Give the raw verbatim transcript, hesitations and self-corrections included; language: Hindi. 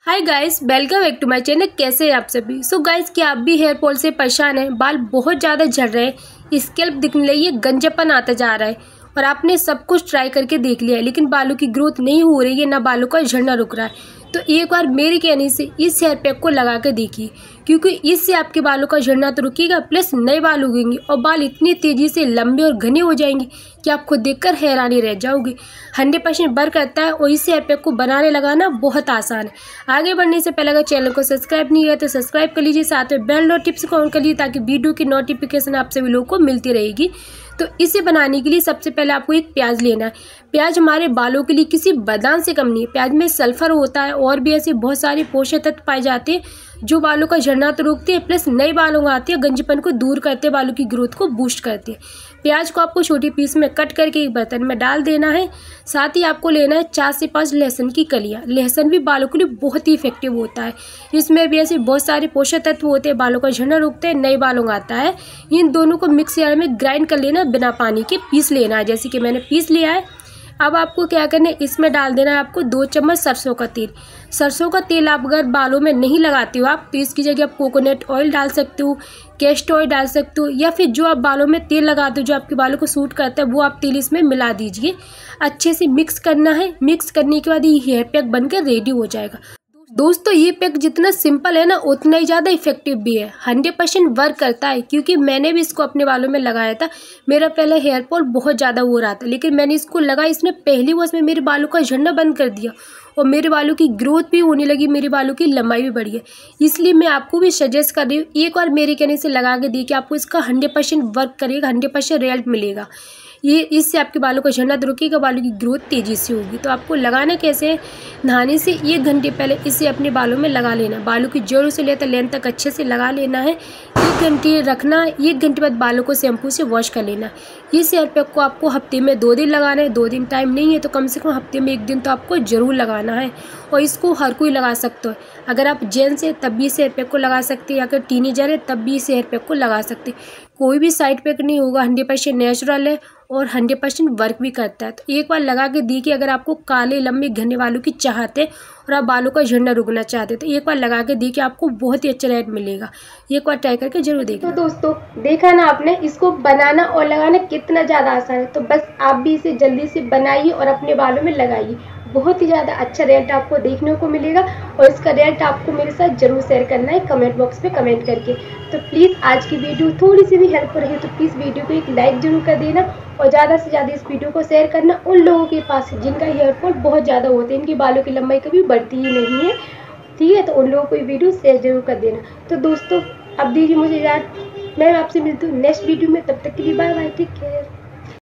Hi guys, welcome back to my channel. कैसे हैं आप सभी। सो गाइस, क्या आप भी हेयर फॉल से परेशान हैं? बाल बहुत ज़्यादा झड़ रहे हैं, स्कैल्प दिखने लगी है, गंजापन आता जा रहा है और आपने सब कुछ ट्राई करके देख लिया है लेकिन बालों की ग्रोथ नहीं हो रही है, ना बालों का झड़ना रुक रहा है। तो एक बार मेरे कहने से इस हेयर पैक को लगा कर देखिए, क्योंकि इससे आपके बालों का झड़ना तो रुकेगा, प्लस नए बाल उगेंगे और बाल इतनी तेज़ी से लंबे और घने हो जाएंगे कि आप खुद देखकर हैरानी रह जाओगे। हंड्रेड परसेंट वर्क करता है और इस हेयर पैक को बनाने लगाना बहुत आसान है। आगे बढ़ने से पहले अगर चैनल को सब्सक्राइब नहीं किया तो सब्सक्राइब कर लीजिए, साथ में बेल नोटिफिकेशन को ऑन कर लीजिए ताकि वीडियो की नोटिफिकेशन आप सभी लोगों को मिलती रहेगी। तो इसे बनाने के लिए सबसे पहले आपको एक प्याज लेना है। प्याज हमारे बालों के लिए किसी बादाम से कम नहीं है। प्याज में सल्फर होता है और भी ऐसे बहुत सारे पोषक तत्व पाए जाते हैं जो बालों का झड़ना तो रोकते हैं, प्लस नए बालों आते हैं, गंजेपन को दूर करते हैं, बालों की ग्रोथ को बूस्ट करते हैं। प्याज को आपको छोटी पीस में कट करके एक बर्तन में डाल देना है। साथ ही आपको लेना है चार से पाँच लहसुन की कलियाँ। लहसुन भी बालों के लिए बहुत ही इफेक्टिव होता है। इसमें भी ऐसे बहुत सारे पोषक तत्व होते हैं, बालों का झड़ना रोकते हैं, नए बालों आता है। इन दोनों को मिक्स जार में ग्राइंड कर लेना, बिना पानी के पीस लेना है, जैसे कि मैंने पीस लिया है। अब आपको क्या करना है, इसमें डाल देना है आपको दो चम्मच सरसों का तेल। सरसों का तेल आप अगर बालों में नहीं लगाते हो आप तो इसकी जगह आप कोकोनट ऑयल डाल सकते हो, कैस्टर ऑयल डाल सकते हो, या फिर जो आप बालों में तेल लगाते हो जो आपके बालों को सूट करता है वो आप तेल इसमें मिला दीजिए। अच्छे से मिक्स करना है। मिक्स करने के बाद ये हेयर पैक बनकर रेडी हो जाएगा। दोस्तों, ये पैक जितना सिंपल है ना उतना ही ज़्यादा इफेक्टिव भी है। हंड्रेड परसेंट वर्क करता है, क्योंकि मैंने भी इसको अपने बालों में लगाया था। मेरा पहले हेयर फॉल बहुत ज़्यादा हो रहा था, लेकिन मैंने इसको लगा, इसने पहली वॉश में मेरे बालों का झड़ना बंद कर दिया और मेरे बालों की ग्रोथ भी होने लगी, मेरे बालों की लंबाई भी बढ़ी है। इसलिए मैं आपको भी सजेस्ट कर रही हूँ, एक बार मेरे कहने से लगा के देखिए, आपको इसका हंड्रेड परसेंट वर्क करेगा, हंड्रेड परसेंट रिजल्ट मिलेगा। ये इससे आपके बालों का झड़ना तो रुकेगा, बालों की ग्रोथ तेज़ी से होगी। तो आपको लगाना कैसे है, नहाने से एक घंटे पहले इसे अपने बालों में लगा लेना। बालों की जड़ों से लेकर लेंथ तक अच्छे से लगा लेना है। एक घंटे रखना। एक घंटे बाद बालों को शैम्पू से वॉश कर लेना। इस हेयर पैक को आपको हफ्ते में दो दिन लगाना है। दो दिन टाइम नहीं है तो कम से कम हफ्ते में एक दिन तो आपको ज़रूर लगाना है, और इसको हर कोई लगा सकता है। अगर आप जेंट्स है तब भी इस हेयर पैक को लगा सकते हैं, अगर टीनेजर है तब भी इस हेयर पैक को लगा सकते हैं। कोई भी साइड इफेक्ट नहीं होगा, हंड्रेड परसेंट नेचुरल है और हंड्रेड परसेंट वर्क भी करता है। तो एक बार लगा के देखिए, अगर आपको काले लंबे घने बालों की चाहत है और आप बालों का झड़ना रुकना चाहते हैं तो एक बार लगा के देखिए, आपको बहुत ही अच्छा रिजल्ट मिलेगा। एक बार ट्राई करके जरूर देखिए। तो दोस्तों, देखा ना आपने, इसको बनाना और लगाना कितना ज़्यादा आसान है। तो बस आप भी इसे जल्दी से बनाइए और अपने बालों में लगाइए। बहुत ही ज़्यादा अच्छा रिजल्ट आपको देखने को मिलेगा और इसका रिजल्ट आपको मेरे साथ जरूर शेयर करना है कमेंट बॉक्स में कमेंट करके। तो प्लीज़ आज की वीडियो थोड़ी सी भी हेल्प रही तो प्लीज़ वीडियो को एक लाइक जरूर कर देना और ज़्यादा से ज़्यादा इस वीडियो को शेयर करना उन लोगों के पास जिनका हेयर फॉल बहुत ज़्यादा होते हैं, इनकी बालों की लंबाई कभी बढ़ती ही नहीं है। ठीक है, तो उन लोगों को ये वीडियो शेयर जरूर कर देना। तो दोस्तों, अब दीजिए मुझे यार, मैं आपसे मिलती हूँ नेक्स्ट वीडियो में। तब तक के लिए बाय बाय, टेक केयर।